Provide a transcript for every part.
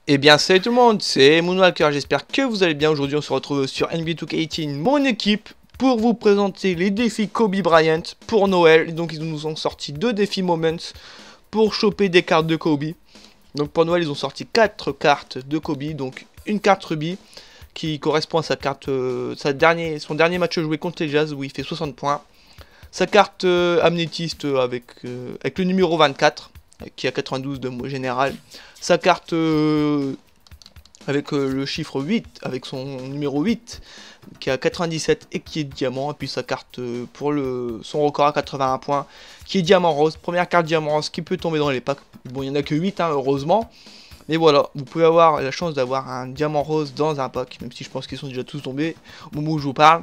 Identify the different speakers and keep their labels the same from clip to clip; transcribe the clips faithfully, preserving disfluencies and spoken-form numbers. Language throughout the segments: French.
Speaker 1: Eh bien salut tout le monde, c'est Moonwalker, j'espère que vous allez bien. Aujourd'hui on se retrouve sur N B A deux K dix-huit, mon équipe, pour vous présenter les défis Kobe Bryant pour Noël. Donc ils nous ont sorti deux défis Moments pour choper des cartes de Kobe. Donc pour Noël ils ont sorti quatre cartes de Kobe, donc une carte rubis qui correspond à sa carte, euh, sa dernier, son dernier match joué contre les Jazz où il fait soixante points. Sa carte euh, amnétiste avec, euh, avec le numéro vingt-quatre qui a quatre-vingt-douze de mot général. Sa carte euh, avec euh, le chiffre huit, avec son numéro huit, qui a quatre-vingt-dix-sept et qui est diamant. Et puis sa carte euh, pour le, son record à quatre-vingt-un points, qui est diamant rose. Première carte diamant rose qui peut tomber dans les packs. Bon, il n'y en a que huit, hein, heureusement. Mais voilà, vous pouvez avoir la chance d'avoir un diamant rose dans un pack, même si je pense qu'ils sont déjà tous tombés au moment où je vous parle.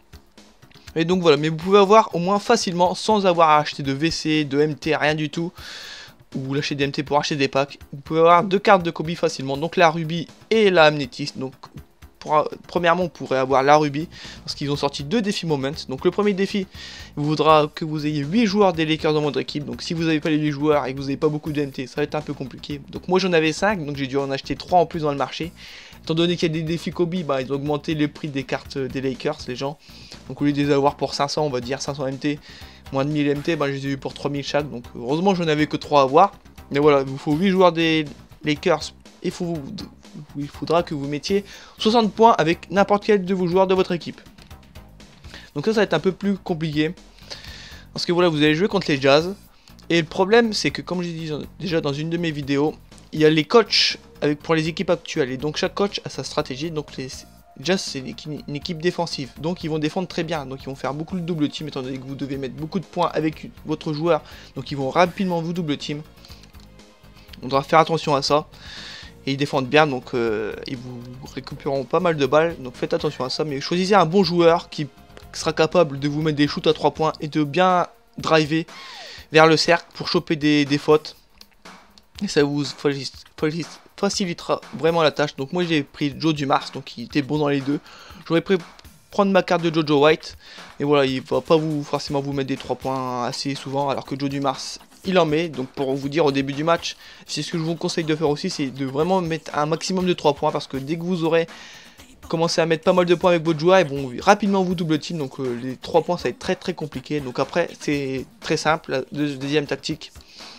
Speaker 1: Et donc voilà, mais vous pouvez avoir au moins facilement, sans avoir à acheter de V C, de M T, rien du tout, ou lâcher des M T pour acheter des packs. Vous pouvez avoir deux cartes de Kobe facilement, donc la Ruby et la Amnétiste. Donc pour, premièrement, on pourrait avoir la Ruby, parce qu'ils ont sorti deux défis Moments. Donc le premier défi, il voudra que vous ayez huit joueurs des Lakers dans votre équipe. Donc si vous n'avez pas les huit joueurs et que vous n'avez pas beaucoup de M T, ça va être un peu compliqué. Donc moi j'en avais cinq, donc j'ai dû en acheter trois en plus dans le marché. Étant donné qu'il y a des défis Kobe, bah, ils ont augmenté le prix des cartes des Lakers, les gens. Donc au lieu de les avoir pour cinq cents, on va dire cinq cents M T, moins de mille M T, bah, je les ai eu pour trois mille chaque. Donc heureusement, je n'en avais que trois à avoir. Mais voilà, il vous faut huit joueurs des Lakers. Et faut, il faudra que vous mettiez soixante points avec n'importe quel de vos joueurs de votre équipe. Donc ça, ça va être un peu plus compliqué. Parce que voilà, vous allez jouer contre les Jazz. Et le problème, c'est que comme j'ai dit déjà dans une de mes vidéos, il y a les coachs avec, pour les équipes actuelles. Et donc chaque coach a sa stratégie. Donc les Jazz, c'est une équipe défensive. Donc ils vont défendre très bien. Donc ils vont faire beaucoup de double team, étant donné que vous devez mettre beaucoup de points avec votre joueur. Donc ils vont rapidement vous double team. On doit faire attention à ça. Et ils défendent bien, donc euh, ils vous récupéreront pas mal de balles. Donc faites attention à ça. Mais choisissez un bon joueur qui sera capable de vous mettre des shoots à trois points et de bien driver vers le cercle pour choper des, des fautes. Et ça vous facilitera vraiment la tâche. Donc moi j'ai pris Joe Dumars, donc il était bon dans les deux. J'aurais pris prendre ma carte de Jojo White. Et voilà, il va pas vous forcément vous mettre des trois points assez souvent, alors que Joe Dumars il en met. Donc pour vous dire au début du match, c'est ce que je vous conseille de faire aussi, c'est de vraiment mettre un maximum de trois points, parce que dès que vous aurez commencé à mettre pas mal de points avec votre joueur, ils vont rapidement vous double team. Donc euh, les trois points ça va être très très compliqué. Donc après c'est très simple, la deuxième tactique,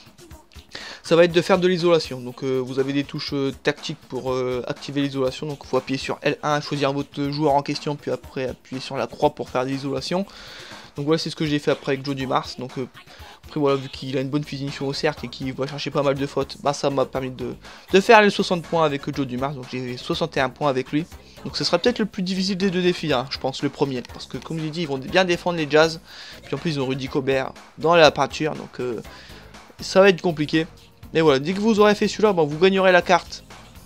Speaker 1: ça va être de faire de l'isolation. Donc euh, vous avez des touches euh, tactiques pour euh, activer l'isolation. Donc il faut appuyer sur L un, choisir votre joueur en question, puis après appuyer sur la croix pour faire de l'isolation. Donc voilà, c'est ce que j'ai fait après avec Joe Dumars. Donc euh, après voilà, vu qu'il a une bonne finition au cercle et qu'il va chercher pas mal de fautes, bah ça m'a permis de, de faire les soixante points avec Joe Dumars. Donc j'ai soixante et un points avec lui. Donc ce sera peut-être le plus difficile des deux défis, hein, je pense, le premier. Parce que comme je l'ai dit, ils vont bien défendre les Jazz. Puis en plus ils ont Rudy Gobert dans la peinture. Donc euh, ça va être compliqué. Mais voilà, dès que vous aurez fait celui-là, bah, vous gagnerez la carte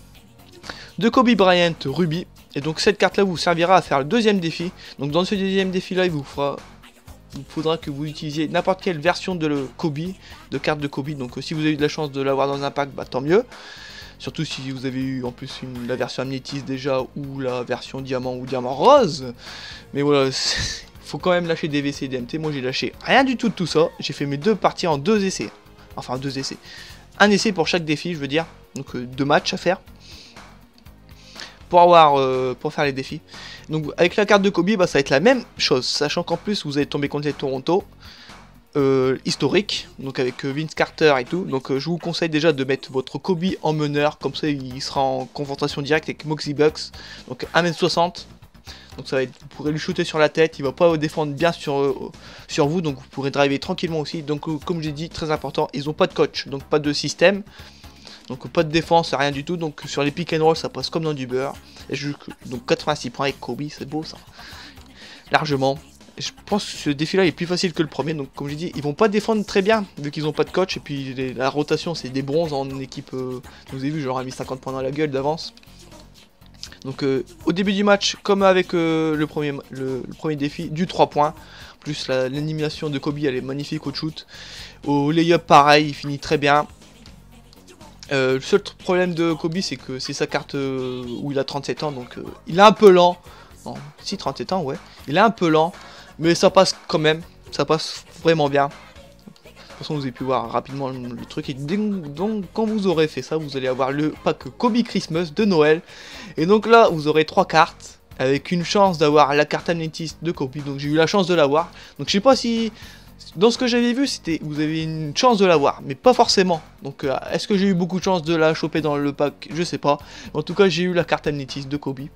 Speaker 1: de Kobe Bryant Ruby. Et donc cette carte-là vous servira à faire le deuxième défi. Donc dans ce deuxième défi-là, il vous fera... il faudra que vous utilisiez n'importe quelle version de le Kobe, de carte de Kobe. Donc euh, si vous avez eu de la chance de l'avoir dans un pack, bah tant mieux. Surtout si vous avez eu en plus une, la version amnétiste déjà, ou la version diamant ou diamant rose. Mais voilà, faut quand même lâcher des V C et des M T. Moi j'ai lâché rien du tout de tout ça. J'ai fait mes deux parties en deux essais. Enfin deux essais. Un essai pour chaque défi, je veux dire. Donc euh, deux matchs à faire. Pour avoir euh, pour faire les défis. Donc avec la carte de Kobe, bah, ça va être la même chose. Sachant qu'en plus vous allez tomber contre les Toronto. Euh, historique. Donc avec euh, Vince Carter et tout. Donc euh, je vous conseille déjà de mettre votre Kobe en meneur. Comme ça il sera en confrontation directe avec Moxie Bucks. Donc un mètre soixante. Donc ça va être, vous pourrez lui shooter sur la tête, il va pas défendre bien sur, euh, sur vous, donc vous pourrez driver tranquillement aussi. Donc euh, comme j'ai dit, très important, ils ont pas de coach, donc pas de système, donc pas de défense, rien du tout. Donc sur les pick and roll ça passe comme dans du beurre. Et je, donc quatre-vingt-six points avec Kobe, c'est beau ça, largement. Et je pense que ce défi là est plus facile que le premier, donc comme j'ai dit, ils vont pas défendre très bien vu qu'ils ont pas de coach. Et puis les, la rotation c'est des bronzes en équipe, euh, vous avez vu, j'aurais mis cinquante points dans la gueule d'avance. Donc euh, au début du match, comme avec euh, le, premier, le, le premier défi, du trois points. Plus l'animation de Kobe, elle est magnifique au shoot. Au layup pareil, il finit très bien. Euh, le seul problème de Kobe, c'est que c'est sa carte euh, où il a trente-sept ans. Donc euh, il est un peu lent. Non, si trente-sept ans, ouais. Il est un peu lent. Mais ça passe quand même. Ça passe vraiment bien. toute façon, vous avez pu voir rapidement le, le truc. Et donc, quand vous aurez fait ça, vous allez avoir le pack Kobe Christmas de Noël. Et donc là, vous aurez trois cartes avec une chance d'avoir la carte améthyste de Kobe. Donc j'ai eu la chance de l'avoir. Donc je sais pas si... Dans ce que j'avais vu, c'était vous avez une chance de l'avoir, mais pas forcément. Donc euh, est-ce que j'ai eu beaucoup de chance de la choper dans le pack? Je sais pas. En tout cas, j'ai eu la carte améthyste de Kobe.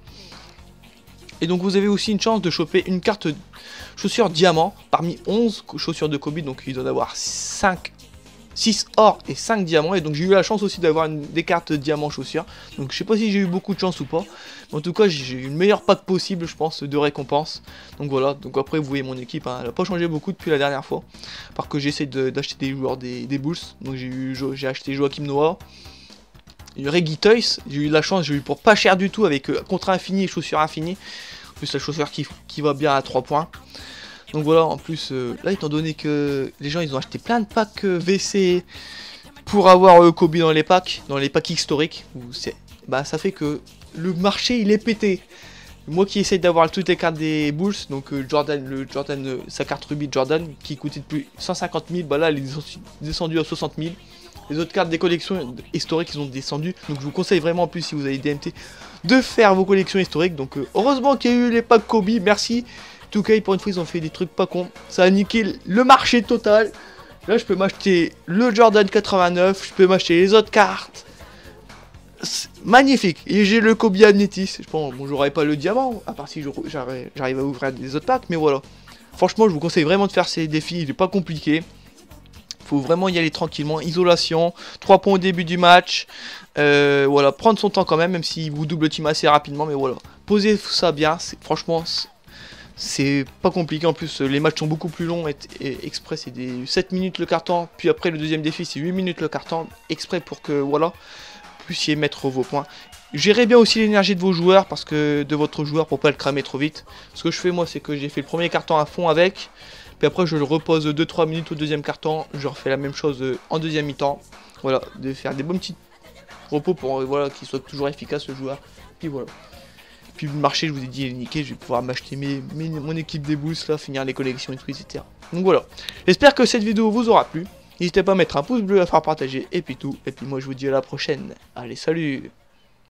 Speaker 1: Et donc vous avez aussi une chance de choper une carte chaussure diamant parmi onze chaussures de Kobe. Donc il doit y avoir cinq, six or et cinq diamants. Et donc j'ai eu la chance aussi d'avoir des cartes diamant chaussures. Donc je sais pas si j'ai eu beaucoup de chance ou pas. Mais en tout cas j'ai eu une meilleure pack possible, je pense, de récompenses. Donc voilà, donc après vous voyez mon équipe, hein, elle n'a pas changé beaucoup depuis la dernière fois. À part que j'essaie d'acheter des joueurs des, des Bulls. Donc j'ai eu j'ai acheté Joachim Noah. Reggie Toys, j'ai eu la chance, j'ai eu pour pas cher du tout avec euh, contrat infini et chaussures infinies. En plus la chaussure qui, qui va bien à trois points. Donc voilà, en plus euh, là étant donné que les gens ils ont acheté plein de packs euh, V C pour avoir euh, Kobe dans les packs, dans les packs historiques, bah ça fait que le marché il est pété. Moi qui essaye d'avoir toutes les cartes des Bulls, donc euh, Jordan, le Jordan, euh, sa carte Ruby Jordan qui coûtait depuis cent cinquante mille, bah là elle est descendue à soixante mille. Les autres cartes des collections historiques ils ont descendu, donc je vous conseille vraiment en plus si vous avez D M T de faire vos collections historiques. Donc euh, heureusement qu'il y a eu les packs Kobe, merci deux K pour une fois ils ont fait des trucs pas cons, ça a niqué le marché total. Là je peux m'acheter le Jordan quatre-vingt-neuf, je peux m'acheter les autres cartes, magnifique. Et j'ai le Kobe Amethyst, je pense, bon j'aurais pas le diamant, à part si j'arrive à ouvrir des autres packs, mais voilà. Franchement je vous conseille vraiment de faire ces défis, il est pas compliqué. Faut vraiment y aller tranquillement, isolation, trois points au début du match, euh, voilà, prendre son temps quand même, même si vous double team assez rapidement, mais voilà, posez ça bien, franchement, c'est pas compliqué, en plus les matchs sont beaucoup plus longs, et, et exprès c'est des sept minutes le carton, puis après le deuxième défi c'est huit minutes le carton, exprès pour que, voilà, vous puissiez mettre vos points. Gérez bien aussi l'énergie de vos joueurs, parce que de votre joueur, pour pas le cramer trop vite. Ce que je fais moi, c'est que j'ai fait le premier carton à fond avec, puis après je le repose deux trois minutes au deuxième carton, je refais la même chose en deuxième mi-temps. Voilà, de faire des bons petits repos pour voilà, qu'il soit toujours efficace le joueur. Puis voilà. Puis le marché, je vous ai dit, il est niqué, je vais pouvoir m'acheter mes, mes, mon équipe des boosts, là, finir les collections et tout, et cetera. Donc voilà. J'espère que cette vidéo vous aura plu. N'hésitez pas à mettre un pouce bleu, à faire partager, et puis tout. Et puis moi je vous dis à la prochaine. Allez, salut!